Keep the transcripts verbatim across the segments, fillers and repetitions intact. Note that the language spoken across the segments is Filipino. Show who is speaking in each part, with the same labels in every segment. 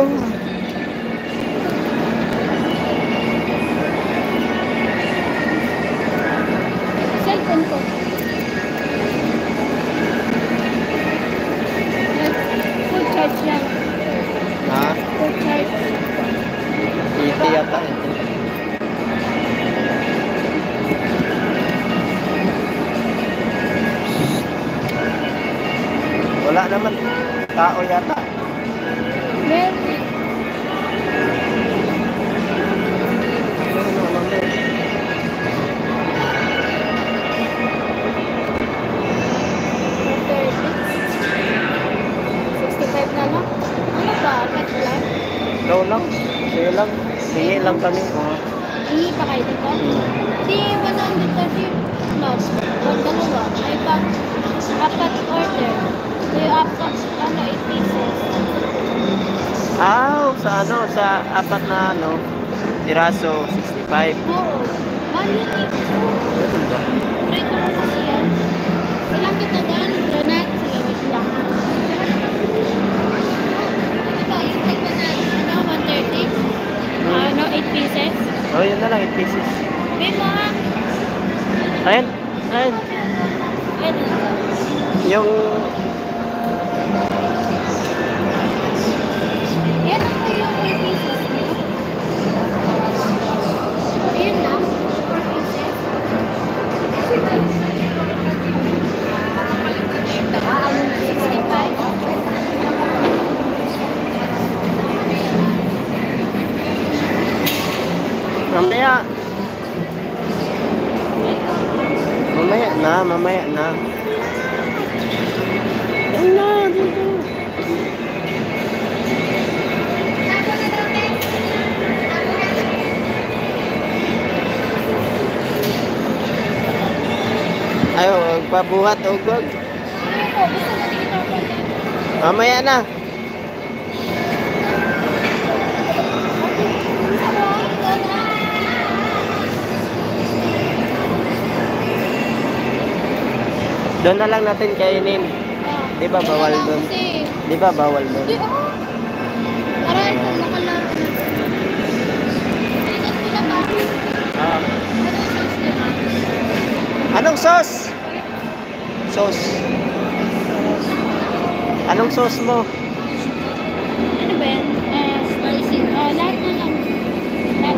Speaker 1: Cellphone ko. Full charge lang.
Speaker 2: Ha?
Speaker 1: Full charge.
Speaker 2: eighty yata eh. Wala naman. Tao yata.
Speaker 1: Meron. sixty-five na lang. Ano ba? Cut lang?
Speaker 2: Ikaw lang. Sige lang. Sige lang kami. Oh.
Speaker 1: Hingi pa kayo dito? Di, one hundred thirty plus. Huwag dalawa. Ay pa. Apat order. Di, apat. Ano, eight pieces.
Speaker 2: Ah, sa ano, sa apat na ano, piraso, sixty-five.
Speaker 1: Oo. Mali.
Speaker 2: Ganun ba?
Speaker 1: Try ko lang kasi yan. Ilang kita doon? Donut? Sige, wait lang. Ito, yung take mo na. Ano, one thirty? Ano, eight pieces?
Speaker 2: Oh, yun na lang, eight pieces.
Speaker 1: May mga.
Speaker 2: Ayan, ayan.
Speaker 1: Ayun.
Speaker 2: Yung,
Speaker 1: Yan ako yung eight pieces. Ayun lang. four pieces. sixty-five.
Speaker 2: mamaya. Mamaya na, mamaya na. Ayun na, dito. Ayaw, magpabuhat o gog. Mamaya na. Doon na lang natin kainin. Di ba bawal doon? Di ba bawal doon?
Speaker 1: Di ako. Aray, kung nakalaro. Ingat ko na ba?
Speaker 2: Ah.
Speaker 1: Ano yung sauce nila?
Speaker 2: Anong sauce? Sauce. Anong sauce mo?
Speaker 1: Ano ba yan? Ah, spicy. Ah, lahat na lang. Lahat.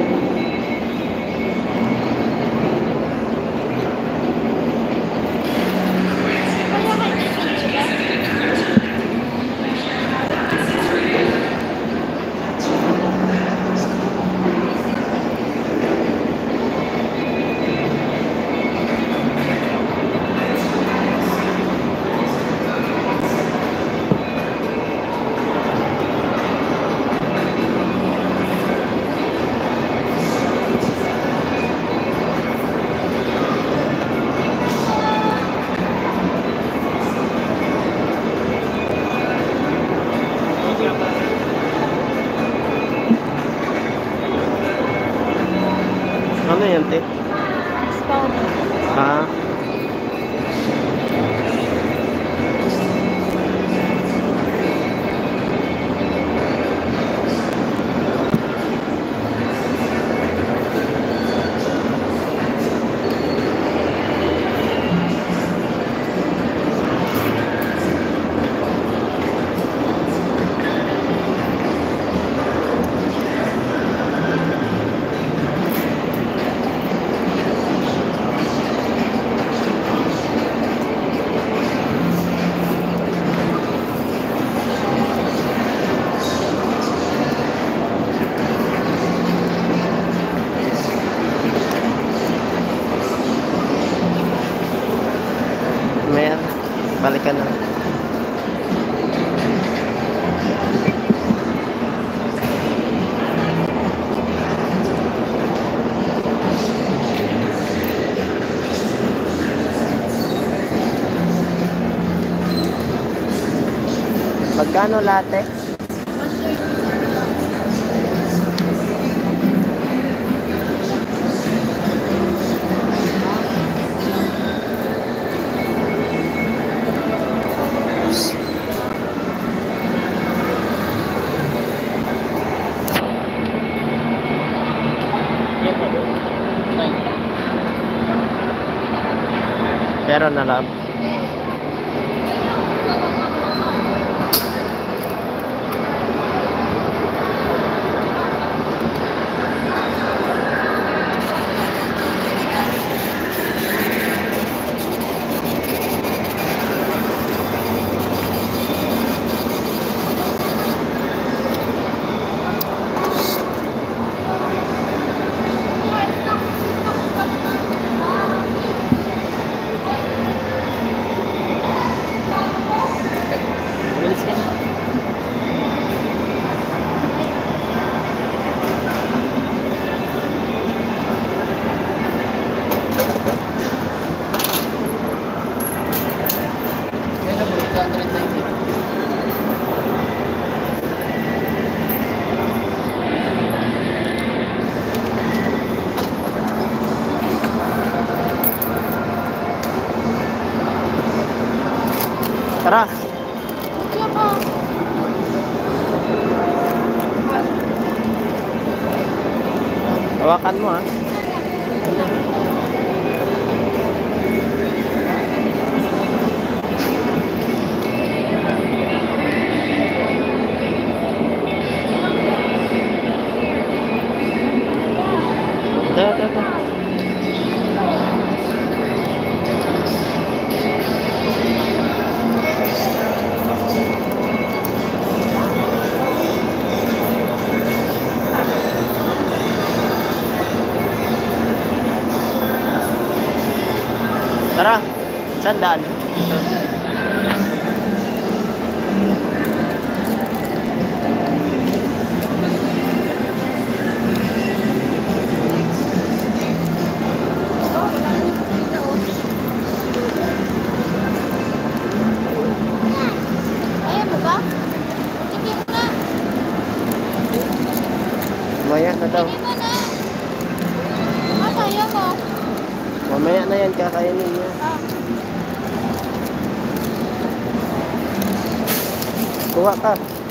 Speaker 1: Kaya kayo nasa ba?
Speaker 2: Ano yan, te?
Speaker 1: Powder.
Speaker 2: Ah. Maya, balikan na. Magkano latte? Meron na lang. Bilis ka. Tara.
Speaker 1: Kaya ka.
Speaker 2: Hawakan mo ha. Tara, tara, tara. Tara, sandaan.
Speaker 1: Ayan mo ba? Sige mo na.
Speaker 2: Mamaya na daw.
Speaker 1: Sige mo na. Ah, kaya mo.
Speaker 2: Mamaya na yan, kakainin niya.
Speaker 1: Ah.
Speaker 2: Kuha ka.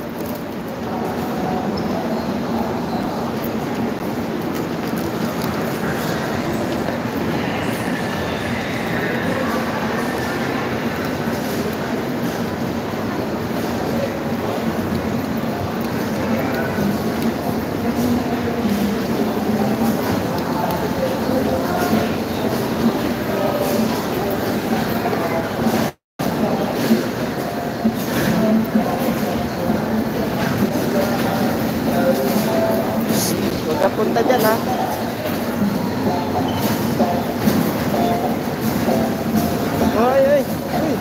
Speaker 2: Huwag ka punta dyan ha. Ay, ay, ay.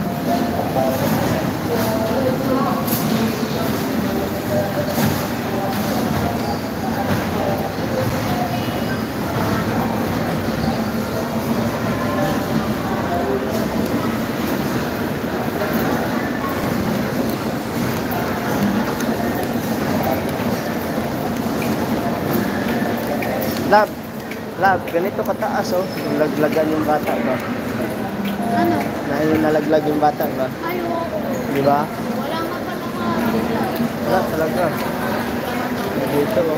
Speaker 2: Lab, lab, ganito kataas oh. Laglagan yung bata ba?
Speaker 1: Ano?
Speaker 2: Dahil nalaglag yung bata ba?
Speaker 1: Ayoko.
Speaker 2: Di ba?
Speaker 1: Wala nga pa nakakita.
Speaker 2: Wala talaga. Dito oh.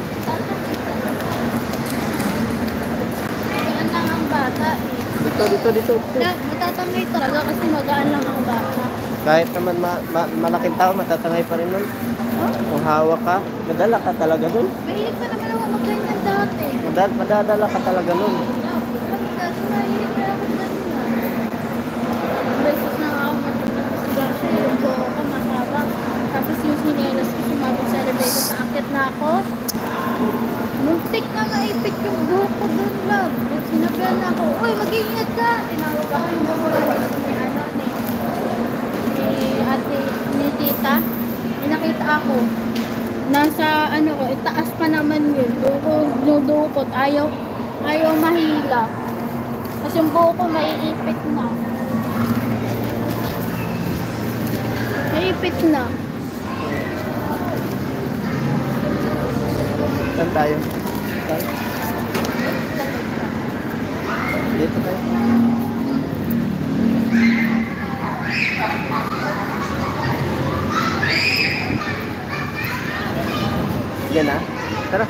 Speaker 1: Magaan lang ang bata eh.
Speaker 2: Dito, dito, dito. dito.
Speaker 1: Da- Matatangay talaga kasi magaan lang ang bata.
Speaker 2: Kahit naman ma ma malaking tao, matatangay pa rin nun.
Speaker 1: Oh?
Speaker 2: Kung hawak ka, madala ka talaga nun.
Speaker 1: Mahilig ka naman ako magganyan dati.
Speaker 2: Madad madadala ka talaga nun.
Speaker 1: Kasi mahilig ka ako ganyan. Beses na nga ako matutulog sa yung buho ko mahaba. Tapos yung sinelas ko sumabot sa elevator sa akit na ako. Muntik na naipit yung buho ko doon lang. Sinabihan na ako, uy mag-iingat ka. Tinawag ako yung buho ko ni ano ni, ni ate, ni tita. May nakita ako. Nasa ano ko, itaas pa naman yun. Buko, dudukot. Ayaw, ayaw mahila. Kasi yung buho ko maiipit na. Maiipit na.
Speaker 2: Saan tayo? Tayo? Dito tayo. Yan ah. Tara.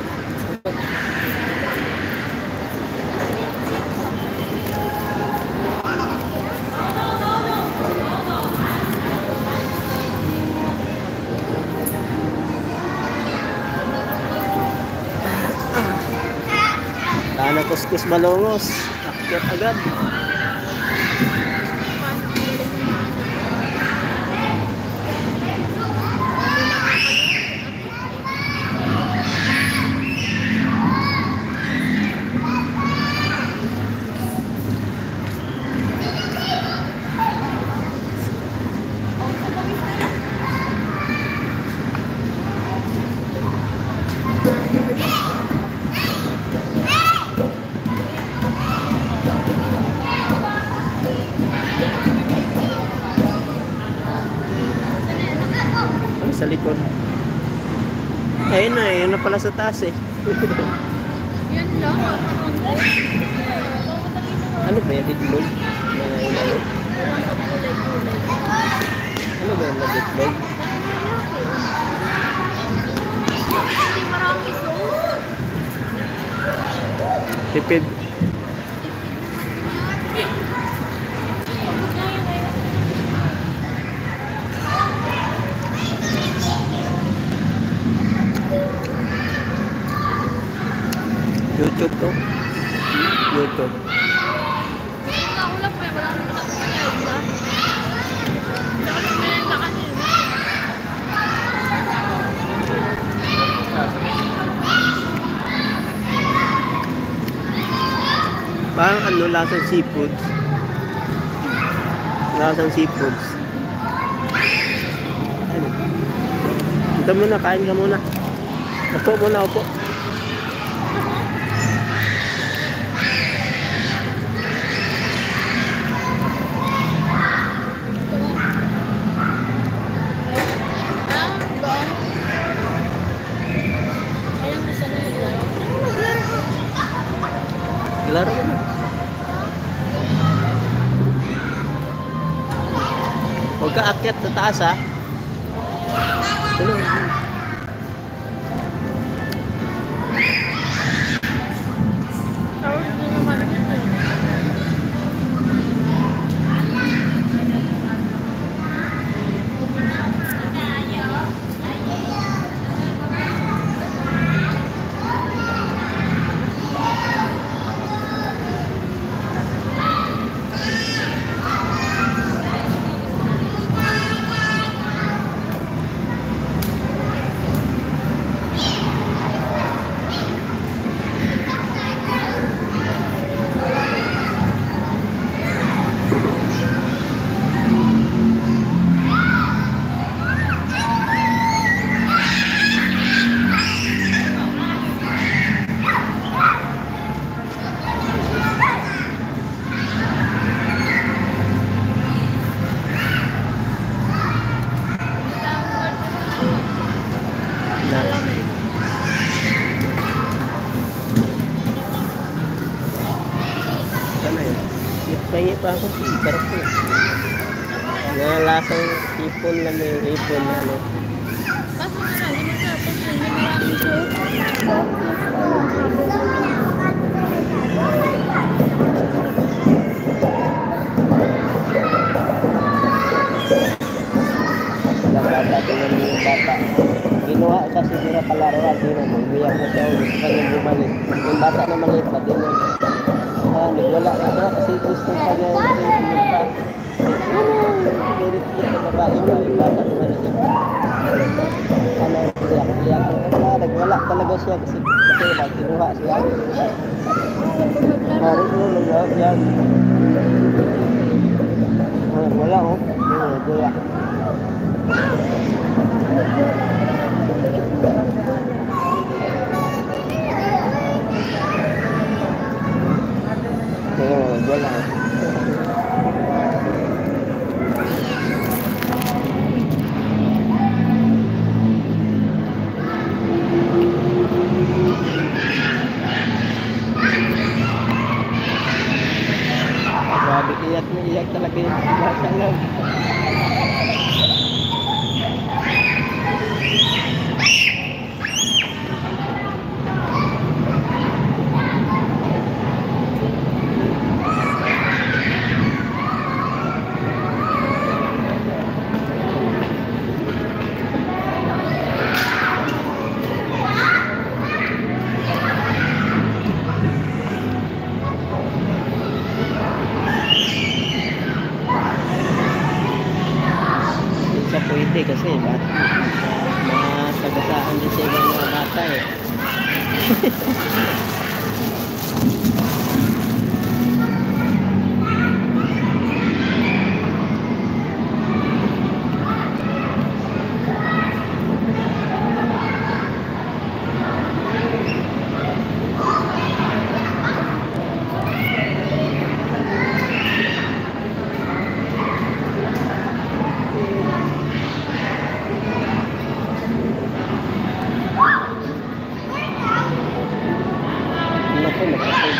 Speaker 2: na kuskus balongos. Akyat agad. Sa likod. Ayun na, ayun na pala sa taas eh.
Speaker 1: Yan lang.
Speaker 2: Ano ba yung itlog? Mga ilan? Ano ba yung itlog?
Speaker 1: Hindi marami sauce.
Speaker 2: Tipid. YouTube to. YouTube.
Speaker 1: Nakulap pa, wala naman ako kaya, diba? Saka pumirenta kanina.
Speaker 2: Parang ano, lasang seafoods. Lasang seafoods. Ano? Ito muna, kain ka muna. Upo muna, upo. Laro na. Huwag ka akyat sa taas ha. Tulong.
Speaker 1: Tawag na naman ito eh.
Speaker 2: Pahingi pa ako. Sarap po. Nalasang ipon na may ipon na ano.
Speaker 1: Kaso na lang, hindi masarap kasi hindi maraming sauce.
Speaker 2: Bata, tingnan mo yung bata. Ginawa kasi sila palaruan. Di naman, umiyak na siya. Gusto ka niyang bumalik. Yung bata na maliit pa, di naman. Ah, nagwala na siya kasi gusto pa niya yung pumunta. Pilit ko sa babae mo, yung bata na maliit. Ano, iyak, iyak. Wala, nagwala talaga siya kasi kasi lang, kinuha siya. Marit mo, nagwala yan. Wala, oh. Nagwala. Oo, wala. Grabe, iyak na iyak talaga yung bata lang. bata eh. Naku, nagkasig.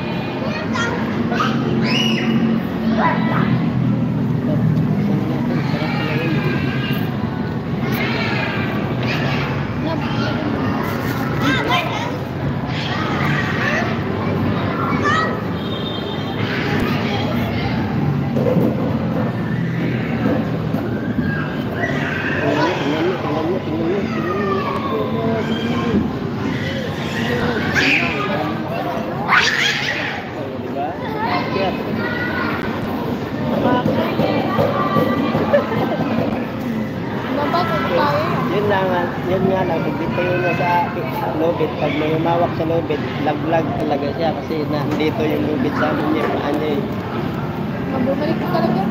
Speaker 2: Yun lang, yun nga lang, bibitayin niya sa lubid. Pag may umawak sa lubid, laglag talaga siya kasi nandito yung lubid sa amin niya, paan niya eh.
Speaker 1: Bumalik ko talaga.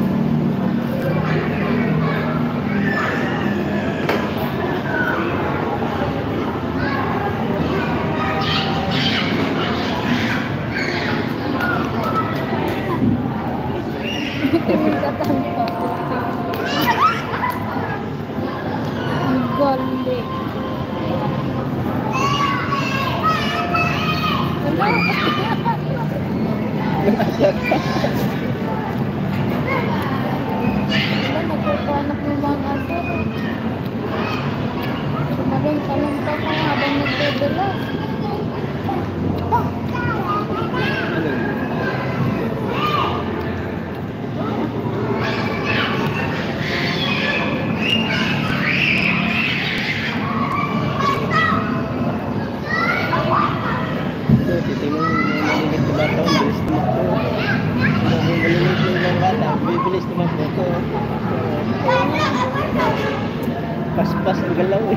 Speaker 1: Ang galing. Nagpapanak ng mga aso. Sumaling talong ka pa habang nagdadala.
Speaker 2: Titingnan yung malilit na bata, ang bilis tumakbo. Yung malilit na bata, bibilis tumakbo ko. Pas-pas ang galaw eh.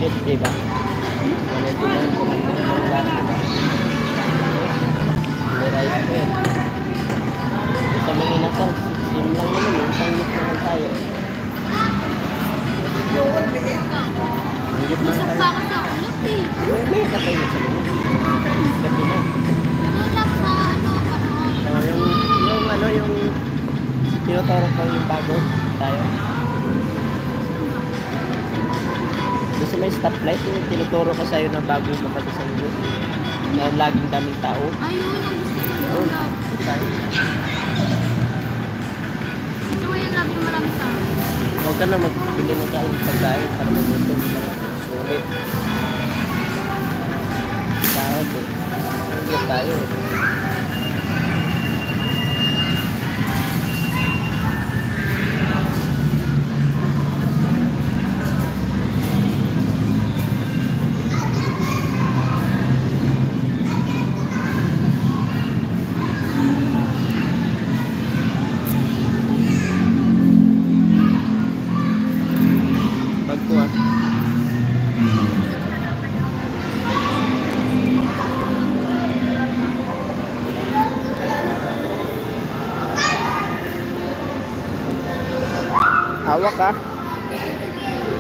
Speaker 2: fifty ba? one ninety-nine kung ano yung lahat, diba? May rice po yan. Sa mga inasal, sim lang naman, yung sangit naman tayo. Higit man
Speaker 1: Isa
Speaker 2: tayo.
Speaker 1: pa ako sa ulit eh.
Speaker 2: May may katay na sa mga. Gabi na.
Speaker 1: Wala sa ano, panahon.
Speaker 2: So, yung, yung ano, yung tinuturo ko yung bago tayo. Gusto may stoplight, yung tinuturo ko sa'yo na bago yung mapag-isang yun. Na laging daming tao.
Speaker 1: Ayun, ang gusto ko
Speaker 2: Oh,
Speaker 1: lang.
Speaker 2: tayo.
Speaker 1: Gusto ko yung lagi marami sa akin.
Speaker 2: Huwag ka na magbili ng kain pagkain para magutom. Sulit. Sahod eh. Huwag tayo eh. Pagkuha. Hawak ka.